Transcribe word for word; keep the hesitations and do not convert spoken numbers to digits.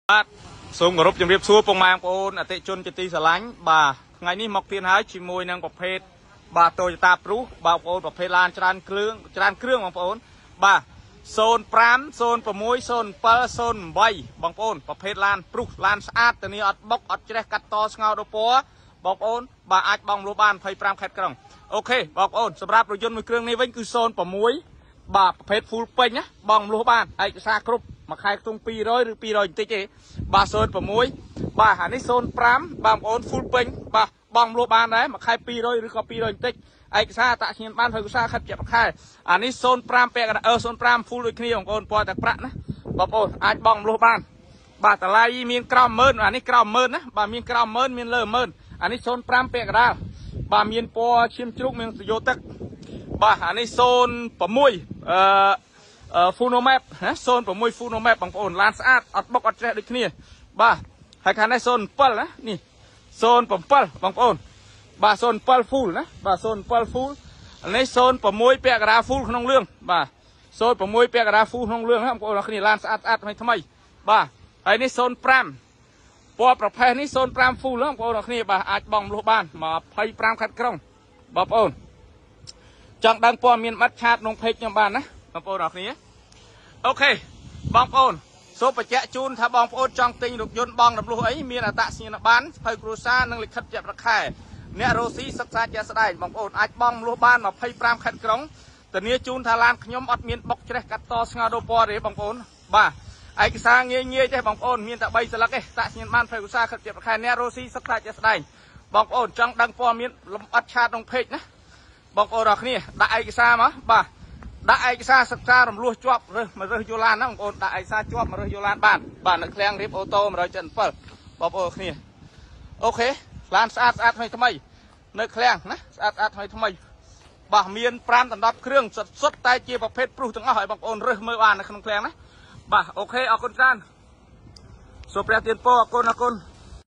បាទសូមគោរពជំរាបសួរពុកម៉ែបងប្អូនអតិជនជាទីស្រឡាញ់បាទថ្ងៃនេះមកទៀតហើយជាមួយនឹងប្រភេទបាទ Toyota Prius បងប្អូនប្រភេទឡានច្រើនគ្រឿងច្រើនគ្រឿងបងប្អូនបាទศูนย์ ห้า ศูนย์ หก ศูนย์ เจ็ด ศูนย์ แปดបងប្អូនប្រភេទឡាន Prius ឡាนស្អាតទៅនេះអត់បុកអត់ច្រេះកាត់តស្ងោរពណ៌បងប្អូនបាទអាចបងលុះបានยี่สิบห้าខេត្តក្រុងអូខេបងប្អូនសម្រាប់រថយន្តមួយគ្រឿងនេះវិញគឺศูนย์ หกបាទប្រភេទ full ពេញណាបងលុះបានឯកសារគ្រប់មួយខែខ្ទង់ពីររយឬពីររយបន្តិចទេបាទศูนย์ หกបាទអានេះศูนย์ ห้าបងប្អូន full ពេញបាទបងលុះបានដែរមួយខែពីររយឬក៏ពីររយបន្តិចឯកសារអត្តសញ្ញាណបានហើយឧស្សាហ៍ខិតជាប្រខែអានេះศูนย์ ห้าពាក់កណ្ដាលអឺศูนย์ ห้า full ដូចគ្នាបងប្អូនពណ៌តែប្រាក់ណាបងប្អូនអាចបងលុះបានបាទតម្លៃមានក្រោមម៉ឺនអានេះក្រោមម៉ឺនណាបាទមានក្រោមម៉ឺនមានលើម៉ឺនអានេះศูนย์ ห้าពាក់កណ្ដាលបាទមានពណ៌ឈាមជ្រូកមានសយោទឹកបាទអានេះศูนย์ หกអឺអឺ full map ណាศูนย์ หก full map បងប្អូនឡានស្អាតអត់បុកអត់ច្រេះដូចគ្នាបាទហើយខាងនេះศูนย์ เจ็ดណានេះศูนย์ เจ็ดបងប្អូនបាទศูนย์ เจ็ด full ណាបាទศูนย์ เจ็ด full នេះศูนย์ หกពាក់កណ្ដាល full ក្នុងរឿងបាទศูนย์ หกពាក់កណ្ដាល full ក្នុងរឿងណាបងប្អូនគ្នាឡានស្អាតស្អាតថ្មីថ្មីបាទហើយនេះศูนย์ ห้าពណ៌ប្រភេទនេះศูនย์ ห้า full ណាបងប្អូនគ្នាបាទអាចបងលុះបានยี่สิบห้าខេត្តក្រុងបងប្អូនចង់ដឹងព័ត៌មានបាត់ឆាតក្នុងเพจខ្ញុំបានណាបងប្អូនអរគ្នាអូខេបងប្អូនសូមបញ្ជាក់ជូនថាបងប្អូនចង់ទិញរថយន្តបងរំលោះអីមានអត្តសញ្ញាណប័ណ្ណស្ភៅគ្រួសារនិងលិខិតជាប្រខែអ្នករស់ស៊ីសិក្សាជាក់ស្ដែងបងប្អូនអាចបងរំលោះបានยี่สิบห้าខេត្តក្រុងធានាជូនថាឡានខ្ញុំអត់មានបុកច្រេះកាត់តស្ងោរដូរពណ៌ទេបងប្អូនបាទឯកសារងាយងាយទេបងប្អូនមានតែបីស្លឹកទេអត្តសញ្ញាណប័ណ្ណស្ភៅគ្រួសារលិខិតជាប្រខែអ្នករស់ស៊ីសិក្សាជាក់ស្ដែងបងប្អូនចង់ដឹងព័ត៌មានលម្អិតឆាតក្នុងเพจណាបងប្អូនអរគ្នាដាក់ឯកសារមកបាទដាក់ឯកសារសិក្សារំលោះជាប់រើសមករើសយូឡានណាបងប្អូនដាក់ឯកសារជាប់មករើសយូឡានបានបាទនៅឃ្លាំងរៀបអូតូmột bảy bảyបងប្អូនគ្នាអូខេឡានស្អាតស្អាតថ្មីថ្មីនៅឃ្លាំងណាស្អាតស្អាតថ្មីថ្មីបាទមានប្រាំដណ្ដប់គ្រឿងសុទ្ធសុទ្ធតែជាប្រភេទព្រុសទាំងអស់ឲ្យបងប្អូនរើសមើលបាននៅក្នុងឃ្លាំងណាបាទអូខេអរគុណច្រើនសូមព្រះទានពរអរគុណអរគុណ